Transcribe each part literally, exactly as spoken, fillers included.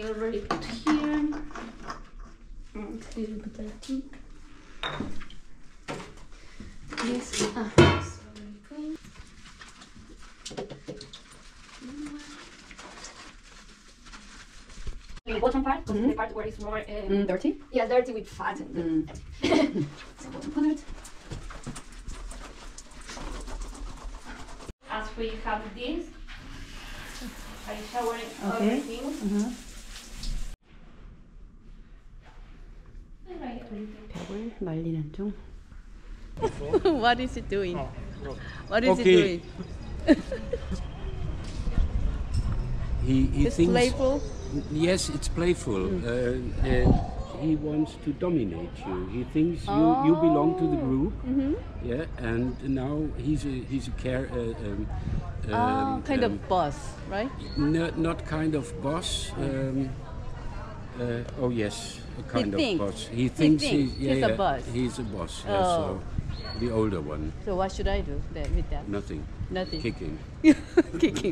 already put here. Mm, it's a little bit dirty. This ah, it's already clean. The bottom part, because mm-hmm. the part where it's more um, mm, dirty. Yeah, dirty with fat and mm. So bottom part. As we have this, I shower okay. everything. Uh-huh. I 벽을 말리는 중. What is it doing? What is okay. it doing? he he it's thinks. Playful? Yes, it's playful. Mm. Uh, uh, he wants to dominate you. He thinks you, oh. you belong to the group. Mm-hmm. Yeah, and now he's a he's a care. Uh, um, oh, um, kind um, of boss, right? Not not kind of boss. Um, uh, oh yes, a kind he of thinks. boss. He thinks he thinks he's, yeah, he's yeah, a boss. He's a boss. Oh. Yeah, so the older one. So what should I do then with that? Nothing. Nothing. Kicking. Kicking.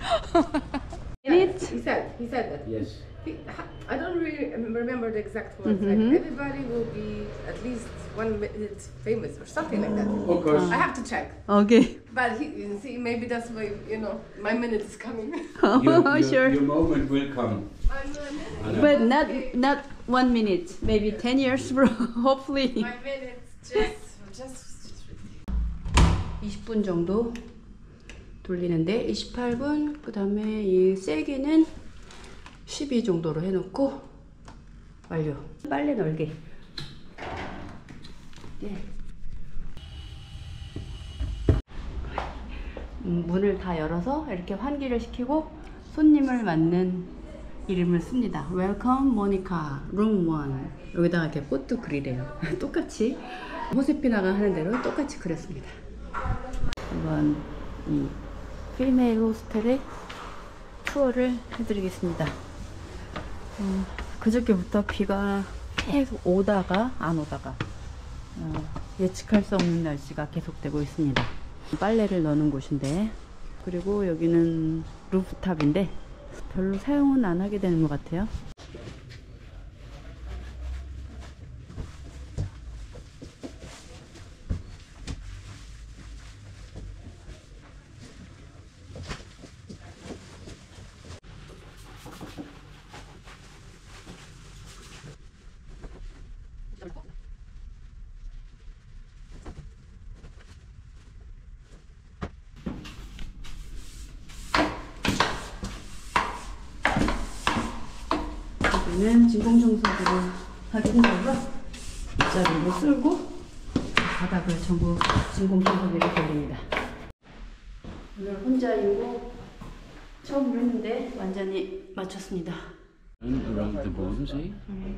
He said, he said that. Yes. He, I don't really remember the exact words. Mm-hmm. Like everybody will be at least one minute famous or something like that. Of course. I have to check. Okay. But he, you see, maybe that's why, you know, my minute is coming. Oh, your, your, sure. Your moment will come. But not not one minute. Maybe ten years, bro. Hopefully. My minute's just, just. 이십 분 정도 돌리는데 이십팔 분. 그 다음에 이 세기는 십이 정도로 해놓고 완료. 빨래 널개. 네. 음, 문을 다 열어서 이렇게 환기를 시키고 손님을 맞는 이름을 씁니다. Welcome Monica, Room one. 여기다가 이렇게 꽃도 그리래요. 똑같이 호세피나가 하는 대로 똑같이 그렸습니다. 한번 이 필메일 호스텔의 투어를 해드리겠습니다. 음, 그저께부터 비가 계속 오다가 안 오다가 어, 예측할 수 없는 날씨가 계속되고 있습니다. 빨래를 넣는 곳인데, 그리고 여기는 루프탑인데 별로 사용은 안 하게 되는 것 같아요. 여기는 진공청소기를 하기 힘들어서 빗자루로 쓸고 바닥을 전부 진공청소기를 돌립니다. 오늘 혼자이고 처음으로 했는데 완전히 마쳤습니다. Around the Bodensee,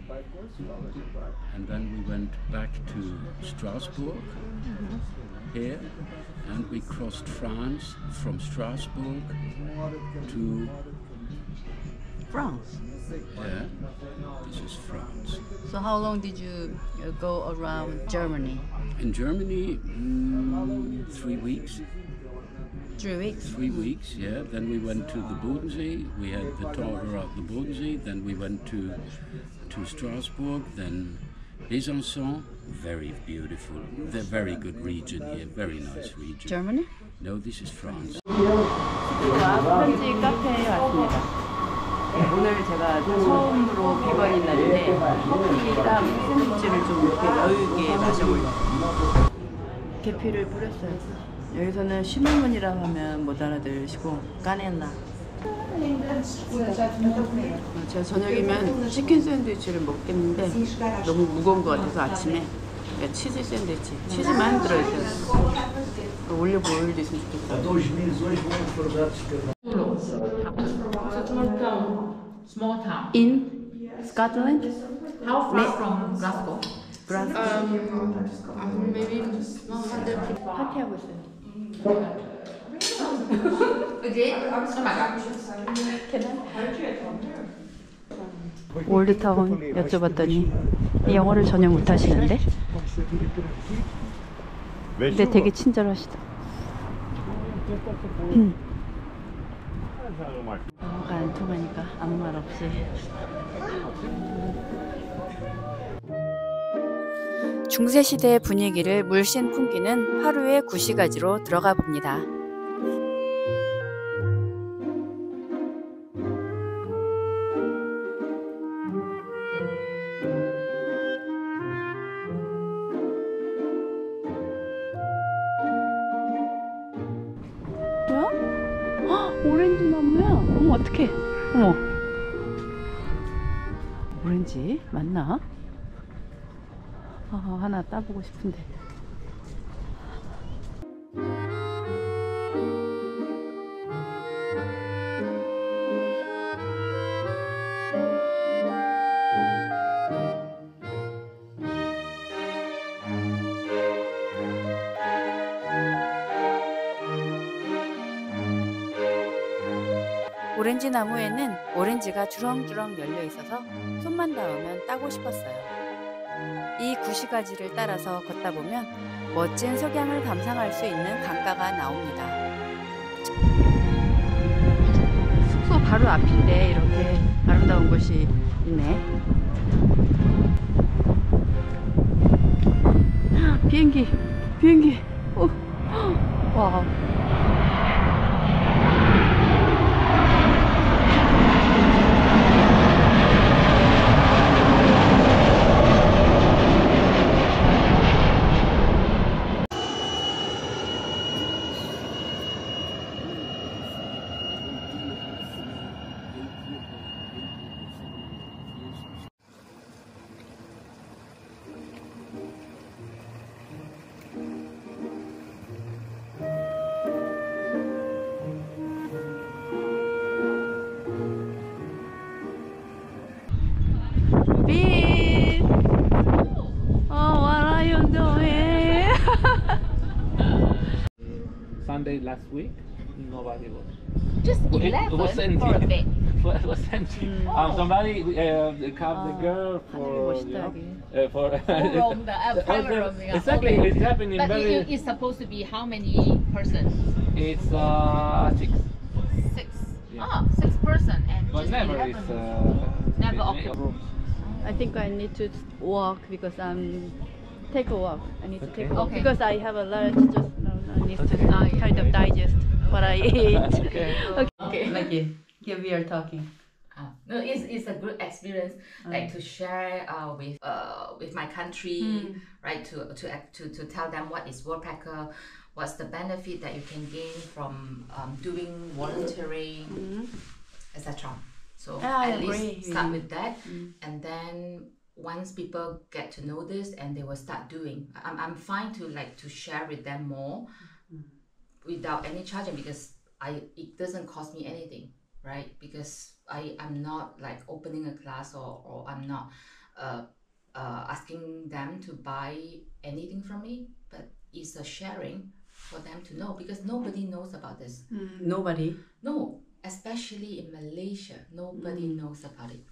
and then we went back to Strasbourg here, and we crossed France from Strasbourg to France. yeah, this is France. So how long did you uh, go around Germany? In Germany, mm, three weeks. Three weeks. Three weeks, yeah. Then we went to the Bodensee. We had the tour around the Bodensee. Then we went to to Strasbourg. Then Besançon, very beautiful. They're very good region here. Very nice region. Germany? No, this is France. 현지 카페에 왔습니다. 오늘 제가 처음으로 비건인 날인데 커피랑 샌드위치를 좀 이렇게 여유있게 마셔보려고 계피를 뿌렸어요. 여기서는 시나몬이라고 하면 못 알아들으시고 까넬라. 제가 저녁이면 치킨 샌드위치를 먹겠는데 너무 무거운 것 같아서 아침에 치즈 샌드위치, 치즈만 들어있어요. 올리브 오일도 있으면 좋겠어요. Small town. In Scotland? How far from Glasgow? Glasgow. Um, maybe one hundred people. 파티하고 있어요. Again? Oh my god. 올드타운 여쭤봤더니 영어를 전혀 못하시는데 근데 되게 친절하시다. 음. 영어가 안 통하니까 아무 말 없이. 중세시대의 분위기를 물씬 풍기는 하루의 구시가지로 들어가 봅니다. 뭐야? 헉, 오렌지 나무야. 어머 어떡해. 어머. 오렌지 맞나? 아, 하나 따보고 싶은데. 오렌지 나무에는 오렌지가 주렁주렁 열려 있어서 손만 닿으면 따고 싶었어요. 이 구시가지를 따라서 걷다 보면 멋진 석양을 감상할 수 있는 강가가 나옵니다. 숙소 바로 앞인데 이렇게 아름다운 곳이 있네. 비행기, 비행기. 오, 와. Bean! Oh, what are you doing? Sunday last week, nobody was. Just It eleven was empty. for a bit. It was empty. Um, somebody uh, called the girl for you know, uh, for Room, the uh, private Okay, room. Yeah. exactly. Okay. It's happening But very. it, it's supposed to be how many persons? It's uh six, Six. Yeah. Ah, six person and but just never eleven. is uh, Never in- occupied. rooms. I think I need to walk because I'm take a walk. I need to take a Okay. walk Okay. because I have a lot. Just no, no, I need Okay. to Ah, yeah. kind of digest what I ate. Okay. Okay. Like you. Here we are talking. Ah, no, it's, it's a good experience, like to share uh, with uh, with my country, Mm. right? To to act- to to tell them what is Worldpacker, what's the benefit that you can gain from um, doing volunteering, et cetera. So Yeah, I at agree least start with with that, Mm. and then once people get to know this, and they will start doing. I'm I'm fine to like to share with them more, without any charging because I it doesn't cost me anything, right? Because I I'm not like opening a class or or I'm not uh, uh, asking them to buy anything from me, but it's a sharing for them to know because nobody knows about this. Nobody. No, especially in Malaysia, nobody knows about it.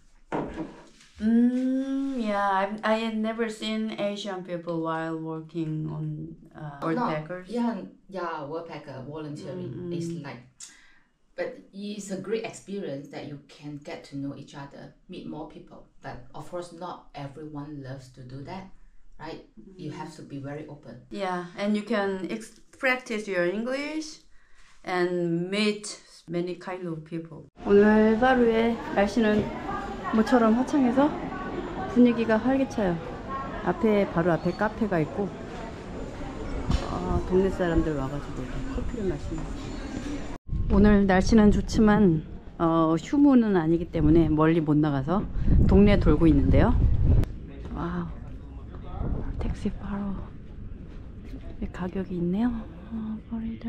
Mm, yeah, I've, I had never seen Asian people while working on uh, No, Worldpackers. yeah, yeah, Worldpacker volunteering is like, but it's a great experience that you can get to know each other, meet more people. But of course, not everyone loves to do that, right? You have to be very open. Yeah, and you can ex- practice your English and meet many kind of people. 오늘 바루의 날씨는 모처럼 화창해서 분위기가 활기차요. 앞에 바로 앞에 카페가 있고 어, 동네 사람들 와가지고 커피를 마시는. 오늘 날씨는 좋지만 어, 휴무는 아니기 때문에 멀리 못 나가서 동네 돌고 있는데요. 와우, 택시 바로 가격이 있네요. 어, 버리들.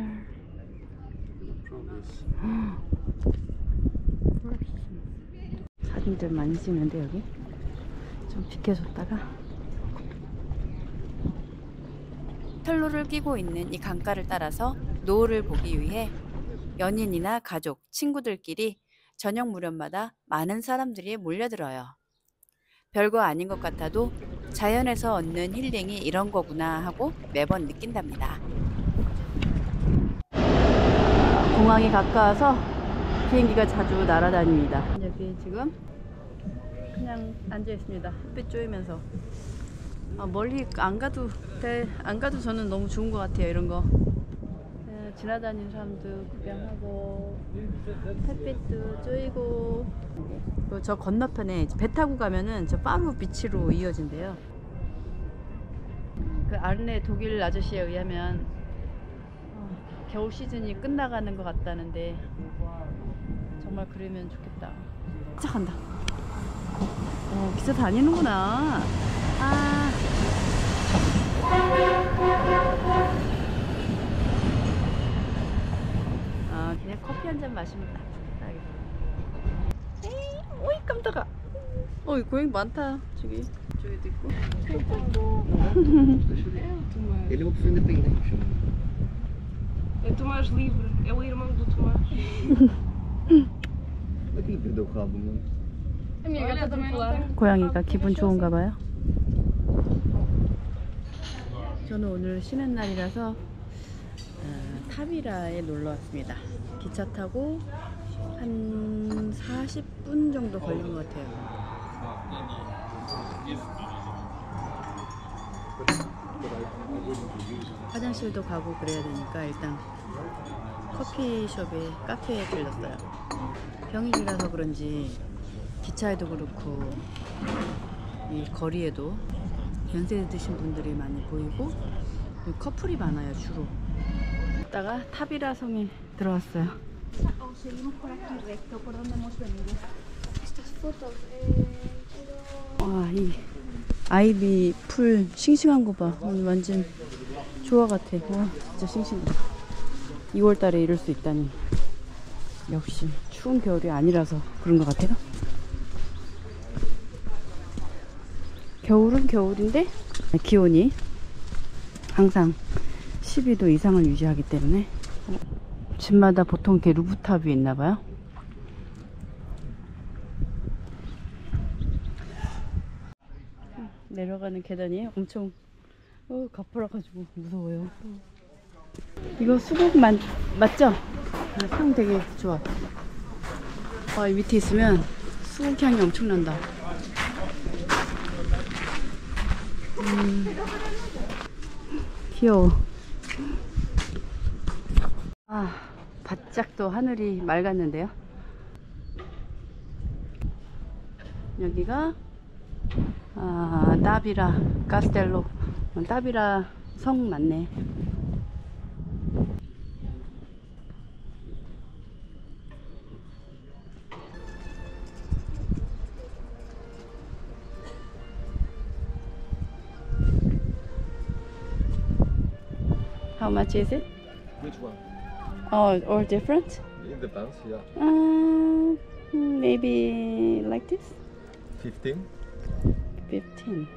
사진들 많이 찍는데 여기 좀 비켜줬다가. 철로를 끼고 있는 이 강가를 따라서 노을을 보기 위해 연인이나 가족, 친구들끼리 저녁 무렵마다 많은 사람들이 몰려들어요. 별거 아닌 것 같아도 자연에서 얻는 힐링이 이런 거구나 하고 매번 느낀답니다. 공항이 가까워서 비행기가 자주 날아다닙니다. 여기 지금 그냥 앉아 있습니다. 햇빛 쬐면서. 아, 멀리 안 가도 돼. 안 가도 저는 너무 좋은 것 같아요. 이런 거. 네, 지나다니는 사람도 구경하고 햇빛도 쬐고. 그리고 저 건너편에 배 타고 가면은 저 파루 비치로 이어진대요. 그 아르네 독일 아저씨에 의하면 어, 겨울 시즌이 끝나가는 것 같다는데 정말 그러면 좋겠다. 진짜 간다. 어, 기차 다니는구나. 아. 아, 그냥 커피 한 잔 마시면 딱 좋다. 에이, 오이 깜짝아. 어이, 고양이 많다. 저기, 저기도 있고. Ele é uma pessoa independente. É Tomás Livre, é o irmão do Tomás. Aquilo perdeu o rabo, mano. A minha gata também não tem. 고양이가 기분 좋은가 봐요. 저는 오늘 쉬는 날이라서 어, 타비라에 놀러 왔습니다. 기차 타고 한 사십 분 정도 걸린 것 같아요. 화장실도 가고 그래야 되니까 일단 커피숍에 카페에 들렀어요. 평일이라서 그런지 기차에도 그렇고 이 거리에도 연세 드신 분들이 많이 보이고 커플이 많아요. 주로. 이따가 타비라 성에 들어왔어요. 와, 이 아이비 풀 싱싱한 거 봐. 오늘 완전 조화 같아. 와, 진짜 싱싱하다. 이월 달에 이럴 수 있다니. 역시 추운 겨울이 아니라서 그런 것 같아요. 겨울은 겨울인데 기온이 항상 십이 도 이상을 유지하기 때문에 집마다 보통 이렇게 루프탑이 있나봐요. 내려가는 계단이 엄청 어, 가파라가지고 무서워요. 이거 수국 맞, 맞죠? 향 되게 좋아. 아, 이 밑에 있으면 수국 향이 엄청 난다. 음, 귀여워. 아, 바짝 또 하늘이 맑았는데요. 여기가 아, 타비라 카스텔로. 타비라 성 맞네. How much is it? Which one? Oh, all different? It depends, yeah. Uh, maybe like this? fifteen. fifteen.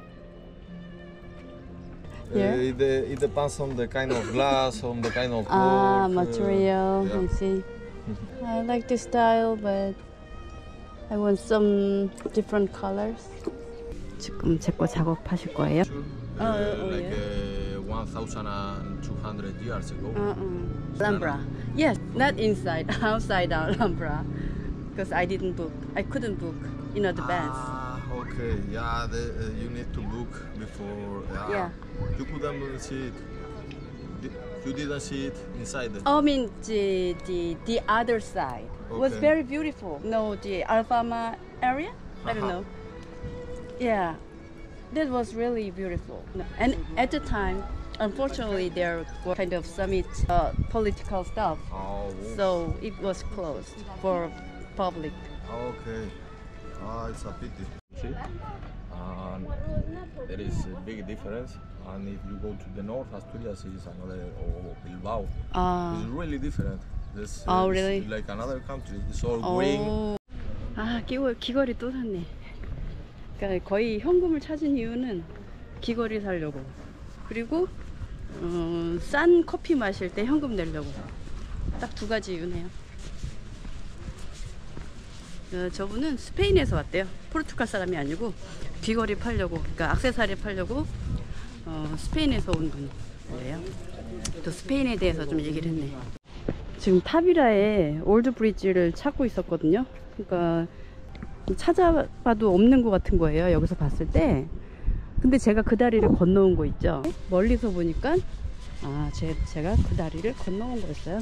Uh, Yeah. it, uh, it depends on the kind of glass, on the kind of Ah, wood, uh, material. yeah. I see. I like this style, but I want some different colors. 지금 제 거 작업하실 거예요? Uh, oh, like yeah. uh, one thousand two hundred years ago. Uh-uh. Alhambra. Yes, not inside, outside Alhambra. Because I didn't book. I couldn't book in advance. Ah, okay. Yeah, the, uh, you need to book before. Yeah. Yeah. You couldn't see it. Di- You didn't see it inside. Oh, I mean the the the other side was Okay. very beautiful. No, the Alfama area. I don't Uh-huh. know. Yeah, that was really beautiful. And at the time, unfortunately, there were kind of some uh, political stuff, Oh, so it was closed for public. okay. Ah, it's a pity. See? And there is a big difference. And if you go to the north, Asturias is another, or Bilbao. Ah. It's really different. This Oh, is really? like another country. It's all green. 어. 아, 귀걸, 귀걸이 또 샀네. 그러니까 거의 현금을 찾은 이유는 귀걸이 사려고. 그리고 어, 싼 커피 마실 때 현금 내려고. 딱 두 가지 이유네요. 어, 저분은 스페인에서 왔대요. 포르투갈 사람이 아니고 귀걸이 팔려고, 그러니까 액세서리 팔려고 어, 스페인에서 온 분이래요. 또 스페인에 대해서 좀 얘기를 했네. 지금 타비라에 올드 브릿지를 찾고 있었거든요. 그러니까 찾아봐도 없는 것 같은 거예요, 여기서 봤을 때. 근데 제가 그 다리를 건너온 거 있죠. 멀리서 보니까 아, 제, 제가 그 다리를 건너온 거였어요.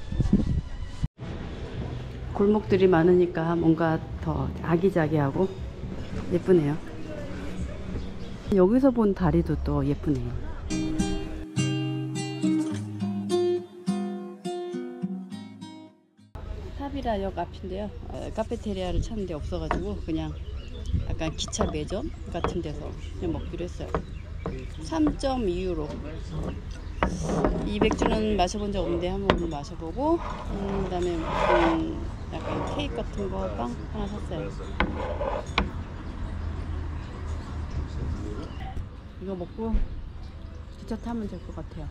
골목들이 많으니까 뭔가 더 아기자기하고 예쁘네요. 여기서 본 다리도 또 예쁘네요. 타비라역 앞인데요. 어, 카페테리아를 찾는데 없어가지고 그냥 약간 기차 매점 같은 데서 그냥 먹기로 했어요. 삼 점 이 유로. 이 맥주는 마셔본 적 없는데 한번 마셔보고, 음, 그 다음에 음, 약간 케이크 같은 거 빵 하나 샀어요. 이거 먹고 기차 타면 될 것 같아요.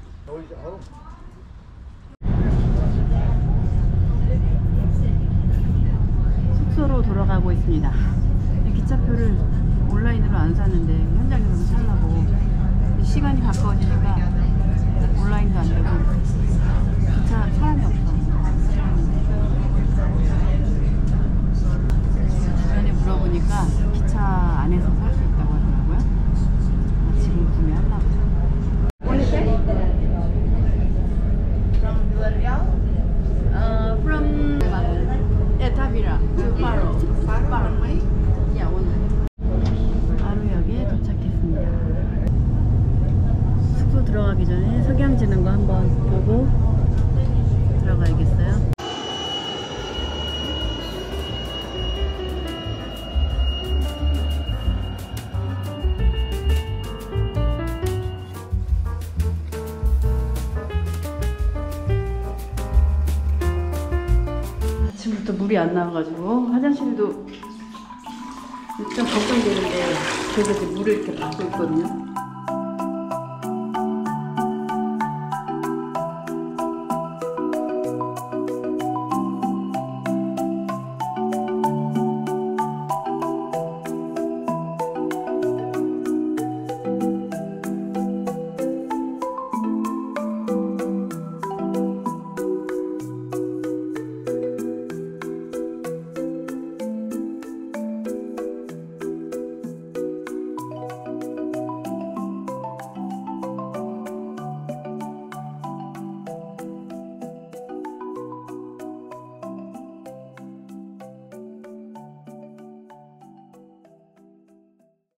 숙소로 돌아가고 있습니다. 기차표를 온라인으로 안 샀는데 현장에서 살라고. 시간이 가까워지니까 온라인도 안 되고 기차 사람이 없어. 주변에 물어보니까 기차 안에서 살 수 있다고 하더라고요. 아, 지금 구매하려고. Uh, from yeah, Tavira to Faro. Faro, right? Yeah, one. 파로역에 도착했습니다. 숙소 들어가기 전에 석양 지는 거 한번 보고 들어가야겠어요. 아침부터 물이 안 나와가지고 화장실도 좀 걱정되는데 그래서 물을 이렇게 받고 있거든요.